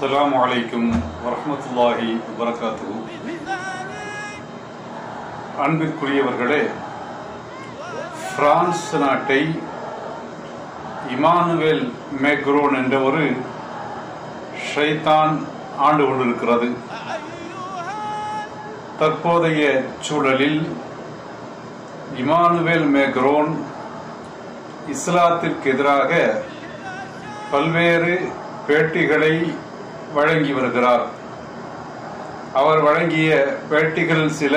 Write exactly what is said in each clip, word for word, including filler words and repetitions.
அஸ்ஸலாமு அலைக்கும் வரஹ்மத்துல்லாஹி வபரகாத்துஹு. அன்பிற்குரியவர்களே, பிரான்ஸ் நாட்டை இமானுவேல் மேக்ரோன் என்ற ஒரு ஷைத்தான் ஆண்டு கொண்டிருக்கிறது. தற்போதைய சூழலில் இமானுவேல் மேக்ரோன் இஸ்லாத்திற்கு எதிராக பல்வேறு பேட்டிகளை வழங்கி வருகிறார். அவர் வழங்கிய பேட்டிகள் சில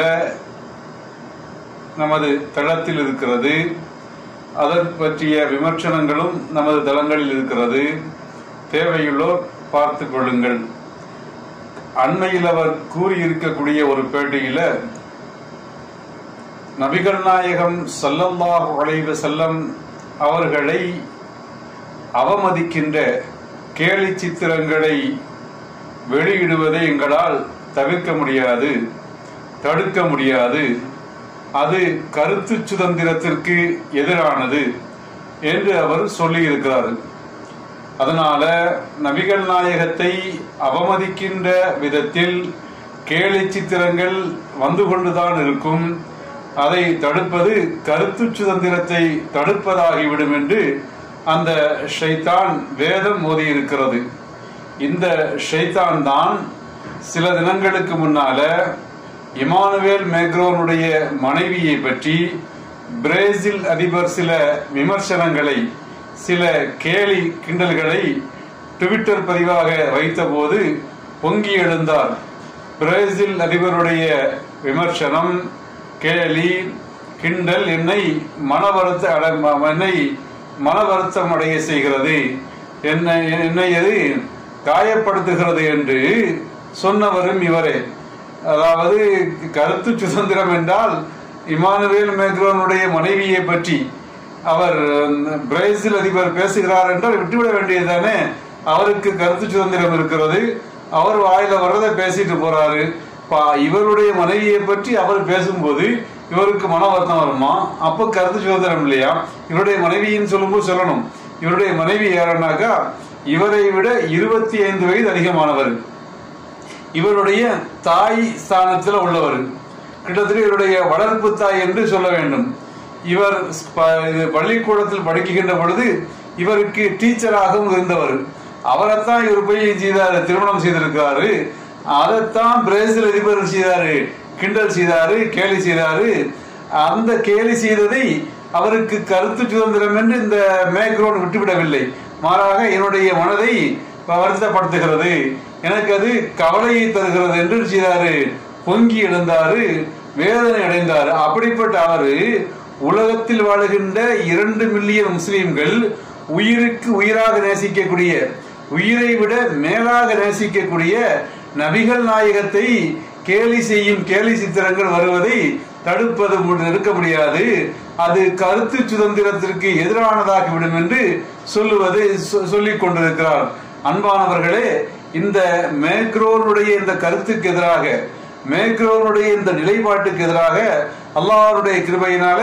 நமது தளத்தில் இருக்கிறது. அதன் பற்றிய விமர்சனங்களும் நமது தளங்களில் இருக்கிறது. தேவையுள்ளோர் பார்த்து கொள்ளுங்கள். அண்மையில் அவர் கூறியிருக்கக்கூடிய ஒரு பேட்டியில நபிகள் நாயகம் ஸல்லல்லாஹு அலைஹி வஸல்லம் அவர்களை அவமதிக்கின்ற கேலி சித்திரங்களை வெளியிடுவதை எங்களால் தவிர்க்க முடியாது, தடுக்க முடியாது. அது கருத்து சுதந்திரத்திற்கு எதிரானது என்று அவர் சொல்லியிருக்கிறார். அதனால நபிகள் நாயகத்தை அவமதிக்கின்ற விதத்தில் கேலி சித்திரங்கள் வந்து கொண்டுதான் இருக்கும். அதை தடுப்பது கருத்து சுதந்திரத்தை தடுப்பதாகிவிடும் என்று அந்த ஷைத்தான் வேதம் மோதி இருக்கிறது. இந்த ஷைத்தான் தான் சில தினங்களுக்கு முன்னால இமானுவேல் மேக்ரோனுடைய மனைவியை பற்றி பிரேசில் அதிபர் சில விமர்சனங்களை, சில கேலி கிண்டல்களை ட்விட்டர் பதிவாக வைத்தபோது பொங்கி எழுந்தார். பிரேசில் அதிபருடைய விமர்சனம், கேலி, கிண்டல் என்னை மனவருத்த என்னை மன வருத்தம் அடைய செய்கிறது, என்னை என்னை எது காயப்படுத்துகிறது என்று சொன்னவரும் இவரே. அதாவது கருத்து சுதந்திரம் என்றால் இமானுவேல் மேக்ரோனுடைய மனைவியை பற்றி அவர் பிரேசில் அதிபர் பேசுகிறார் என்றால் விட்டுவிட வேண்டியதுதானே. அவருக்கு கருத்து சுதந்திரம் இருக்கிறது, அவர் வாயில வர்றதை பேசிட்டு போறாரு. இவருடைய மனைவியை பற்றி அவர் பேசும்போது இவருக்கு மன வருத்தம் வருமா? அப்ப கருத்து சுதந்திரம் இல்லையா? இவருடைய மனைவின்னு சொல்லும்போது சொல்லணும், இவருடைய மனைவி யாருன்னாக்கா இவரை விட இருபத்தி ஐந்து வயது அதிகமானவர், இவருடைய தாய் ஸ்தானத்தில் உள்ளவர், கிட்டத்தட்ட இவருடைய வளர்ப்பு தாய் என்று சொல்ல வேண்டும். இவர் பள்ளிக்கூடத்தில் படிக்கின்ற பொழுது இவருக்கு டீச்சராகவும் இருந்தவர். அவரைத்தான் இவர் போய் செய்தாரு, திருமணம் செய்திருக்கிறாரு. அதைத்தான் பிரேசில் அதிபர் செய்தாரு, கிண்டல் செய்தாரு, கேலி செய்தாரு. அந்த கேலி செய்ததை அவருக்கு கருத்து சுதந்திரம் என்று இந்த மேக்ரோன் விட்டுவிடவில்லை. மாறாக என்னுடைய மனதை வருத்தப்படுத்துகிறது, எனக்கு அது கவலையை தருகிறது என்று செய்தாரு. பொங்கி எழுந்தாரு, வேதனை அடைந்தார். அப்படிப்பட்ட அவரு உலகத்தில் வாழுகின்ற இரண்டு மில்லியன் முஸ்லீம்கள் உயிருக்கு உயிராக நேசிக்கக்கூடிய, உயிரை விட மேலாக நேசிக்கக்கூடிய நபிகள் நாயகத்தை கேலி செய்யும் கேலி சித்திரங்கள் வருவதை தடுப்பது இருக்க முடியாது. அது கருத்து சுதந்திரத்திற்கு எதிரானதாகிவிடும் என்று சொல்லுவது சொல்லிக் கொண்டிருக்கிறார். அன்பானவர்களே, இந்த மேக்ரோனுடைய இந்த கருத்துக்கு எதிராக, மேக்ரோனுடைய இந்த நிலைப்பாட்டுக்கு எதிராக அல்லாஹ்வுடைய கிருபையினால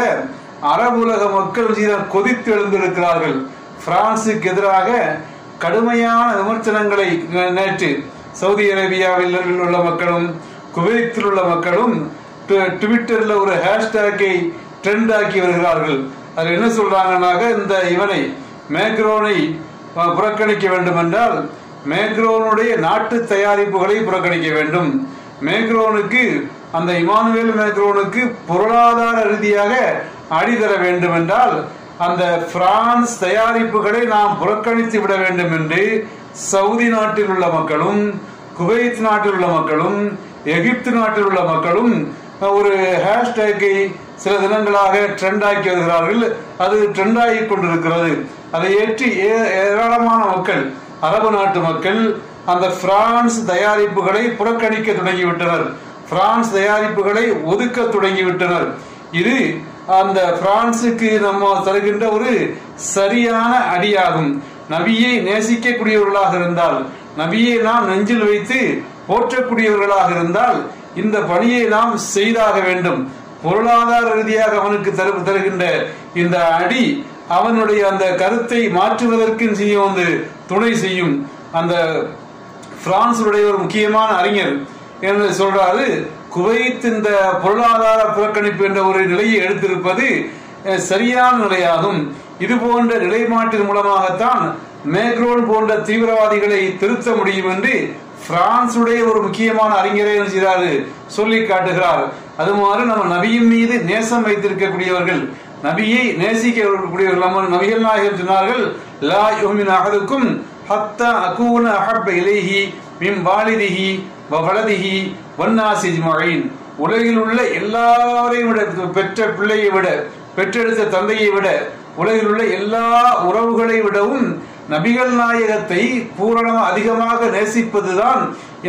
அரபுலக மக்கள் கொதித்து எழுந்திருக்கிறார்கள். பிரான்சுக்கு எதிராக கடுமையான விமர்சனங்களை நேற்று சவுதி அரேபியாவில் உள்ள மக்களும் குவைத்தில் உள்ள மக்களும் ட்விட்டர்ல ஒரு ஹேஷ்டேக்கை ட்ரெண்ட் ஆக்கி வருகிறார்கள். அது என்ன சொல்றாங்கன்னாக்க, இந்த இவனை மேக்ரோனை புறக்கணிக்க வேண்டும் என்றால் மேக்ரோனுடைய நாட்டு தயாரிப்புகளை புறக்கணிக்க வேண்டும். மேக்ரோனுக்கு, அந்த இமானுவேல் மேக்ரோனுக்கு பொருளாதார ரீதியாக அடிதர வேண்டும் என்றால் அந்த பிரான்ஸ் தயாரிப்புகளை நாம் புறக்கணித்து விட வேண்டும் என்று சவுதி நாட்டில் உள்ள மக்களும், குவைத் நாட்டில் உள்ள மக்களும், எகிப்து நாட்டில் உள்ள மக்களும் ஒரு ஹேஷ்டேக்கை சில தினங்களாக ட்ரெண்ட் ஆக்கி வருகிறார்கள். அது ட்ரெண்ட் ஆகி கொண்டிருக்கிறது. அதை ஏற்றி ஏராளமான மக்கள், அரபு நாட்டு மக்கள் அந்த பிரான்ஸ் தயாரிப்புகளை புறக்கணிக்க தொடங்கிவிட்டனர், பிரான்ஸ் தயாரிப்புகளை ஒதுக்க தொடங்கிவிட்டனர். இது அந்த பிரான்சுக்கு நம்ம தருகின்ற ஒரு சரியான அடியாகும். நபியை நேசிக்கக்கூடியவர்களாக இருந்தால், நபியை நாம் நெஞ்சில் வைத்து போற்றக்கூடியவர்களாக இருந்தால் இந்த பணியை நாம் செய்தாக வேண்டும். பொருளாதார ரீதியாக அவனுக்கு தருகின்ற இந்த அடி அவனுடைய அந்த கருத்தை மாற்றுவதற்கு செய்ய வந்து துணை செய்யும். அந்த பிரான்சுடைய ஒரு முக்கியமான அறிஞர் என்று சொல்றாரு, குவைத் இந்த பொருளாதார புறக்கணிப்பு என்ற ஒரு நிலையை எடுத்திருப்பது சரியான நிலையாகும். இது போன்ற நிலைப்பாட்டின் மூலமாகத்தான் மேக்ரோன் போன்ற தீவிரவாதிகளை திருத்த முடியும் என்று பிரான்சுடைய ஒரு முக்கியமான அறிஞரை செய்தாரு சொல்லி காட்டுகிறார். அது மாதிரி நம்ம நபியின் மீது நேசம் வைத்திருக்கக்கூடியவர்கள், நபியை நேசிக்கக்கூடியவர்கள், நம்ம நபிகள் நாயகம் சொன்னார்கள், லா யுமினு அஹதுக்கும் ஹத்தா அகூன அஹப்ப இலைஹி மின் வாலிதிஹி வ வலதிஹி வன்னாஸி அஜ்மஈன். உலகில் உள்ள எல்லாரையும் விட, பெற்ற பிள்ளையை விட, பெற்றெடுத்த தந்தையை விட, உலகில் உள்ள எல்லா உறவுகளை விடவும் நபிகள் நாயகத்தை பூரணமாக அதிகமாக நேசிப்பதுதான்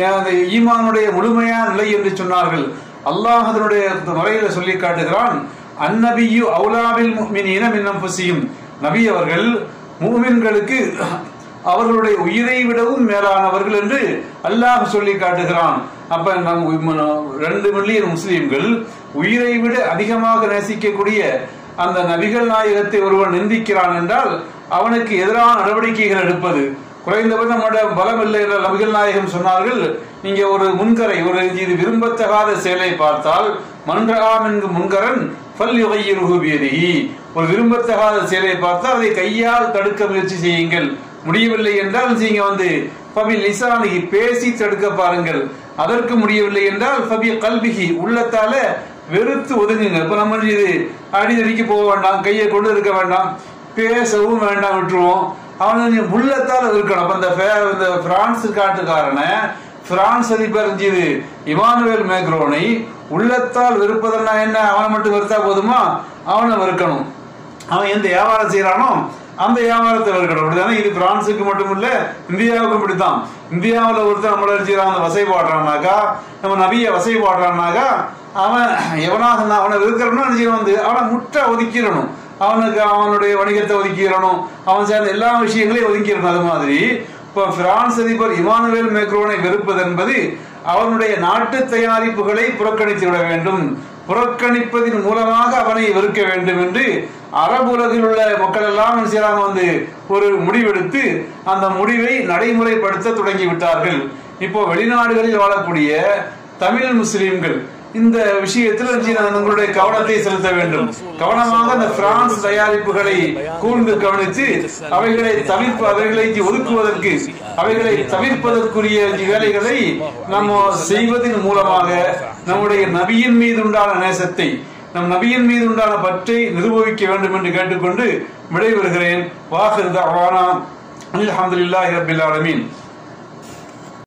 ஈமானுடைய முழுமையான நிலை என்று சொன்னார்கள். அல்லாஹ் அதனுடைய முறையில சொல்லி காட்டுகிறான், அந்நபியு அவுலாபில் முஃமினீன மின் அன்ஃபுஸிஹிம். நபி அவர்கள் முஃமின்களுக்கு அவர்களுடைய உயிரை விடவும் மேலானவர்கள் என்று அல்லாஹ் சொல்லி காட்டுகிறான். அப்ப நம் ரெண்டு மில்லியன் முஸ்லிம்கள் உயிரை விட அதிகமாக நேசிக்கக்கூடிய அந்த நபிகள் நாயகத்தை ஒருவன் நிந்திக்கிறான் என்றால் அவனுக்கு எதிரான நடவடிக்கைகள் எடுப்பது குறைந்தபட்சம் நம்முடைய பலம் இல்லை என்ற நபிகள் நாயகம் சொன்னார்கள். நீங்க ஒரு முன்கரை, ஒரு இது விரும்பத்தகாத செயலை பார்த்தால் மன்றாம் என்கு முன்கரன் பல் யுகையிரு பியதிஹி, ஒரு விரும்பத்தகாத செயலை பார்த்தால் அதை கையால் தடுக்க முயற்சி செய்யுங்கள். முடியவில்லை என்றால் நீங்க வந்து பபி லிசானிஹி, பேசி தடுக்க பாருங்கள். அதற்கு முடியவில்லை என்றால் பபி கல்பிஹி, உள்ளத்தால வெறுத்து ஒதுங்குங்க. இப்ப நம்ம இது அடிதடிக்கு போக வேண்டாம், கையை கொண்டு இருக்க வேண்டாம், பேசவும் வேண்டாம், விட்டுருவோம். அவனு உள்ளத்தால் இருக்கணும். அப்ப இந்த பிரான்ஸ் காட்டுக்காரனை, பிரான்ஸ் அதிபர் இது இமானுவேல் மேக்ரோனை உள்ளத்தால் வெறுப்பதெல்லாம் என்ன? அவனை மட்டும் வெறுத்தா போதுமா? அவனை வெறுக்கணும். அவன் எந்த வியாபாரம் செய்யறானோ அந்த வியாபாரத்தை வெறுக்கணும். அப்படிதானே? இது பிரான்ஸுக்கு மட்டும் இல்ல, இந்தியாவுக்கும் இப்படித்தான். இந்தியாவில் ஒருத்தர் நம்மள செய்யறான், வசை பாடுறான்னாக்கா, நம்ம நபிய வசை பாடுறான்னாக்கா, அவன் எவனாக அவனை வெறுக்கிறோம்னா வந்து அவனை முற்ற ஒதுக்கிடணும். அவனுக்கு அவனுடைய வணிகத்தை ஒதுக்கிடணும், அவன் சேர்ந்த எல்லா விஷயங்களையும் ஒதுக்கிடணும். அது மாதிரி இப்ப பிரான்ஸ் அதிபர் இமானுவேல் மேக்ரோனை வெறுப்பது என்பது அவனுடைய நாட்டு தயாரிப்புகளை புறக்கணித்து விட வேண்டும், புறக்கணிப்பதன் மூலமாக அவனை வெறுக்க வேண்டும் என்று அரபு உலகில் உள்ள மக்கள் எல்லாம் செய்யறாங்க, வந்து ஒரு முடிவெடுத்து அந்த முடிவை நடைமுறைப்படுத்த தொடங்கி விட்டார்கள். இப்போ வெளிநாடுகளில் வாழக்கூடிய தமிழ் முஸ்லிம்கள் இந்த விஷயத்தில் உங்களுடைய கவனத்தை செலுத்த வேண்டும். கவனமாக அந்த பிரான்ஸ் தயாரிப்புகளை கூர்ந்து கவனித்து அவைகளை தவிர்ப்பு அவைகளை ஒதுக்குவதற்கு, அவைகளை தவிர்ப்பதற்குரிய வேலைகளை நம்ம செய்வதன் மூலமாக நம்முடைய நபியின் மீது உண்டான நேசத்தை, நம் நபியின் மீது உண்டான பற்றை நிரூபிக்க வேண்டும் என்று கேட்டுக்கொண்டு விடைபெறுகிறேன். வாஹிர் தஅவானா அல்ஹம்துலில்லாஹி ரப்பில் ஆலமீன்.